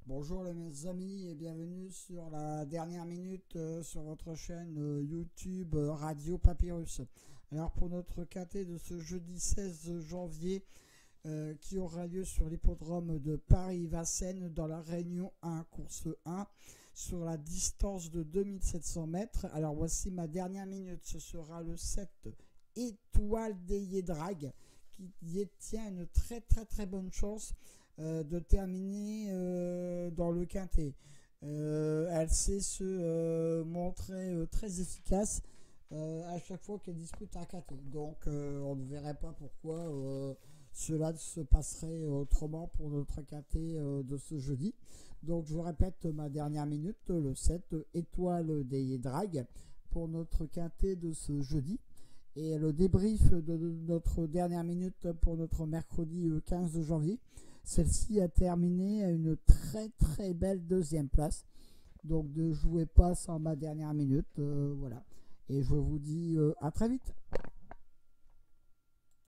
Bonjour les amis et bienvenue sur la dernière minute sur votre chaîne YouTube Radio Papyrus. Alors pour notre quintet de ce jeudi 16 janvier qui aura lieu sur l'hippodrome de Paris-Vincennes dans la Réunion 1, course 1, sur la distance de 2700 mètres. Alors voici ma dernière minute, ce sera le 7 Étoile des Drag qui détient une très bonne chance de terminer dans le quintet. Elle sait se montrer très efficace à chaque fois qu'elle dispute un quintet. Donc on ne verrait pas pourquoi cela se passerait autrement pour notre quintet de ce jeudi. Donc je vous répète ma dernière minute, le 7 Étoile des Drag pour notre quintet de ce jeudi. Et le débrief de notre dernière minute pour notre mercredi 15 janvier. Celle-ci a terminé à une très belle deuxième place. Donc ne jouez pas sans ma dernière minute. Voilà. Et je vous dis à très vite.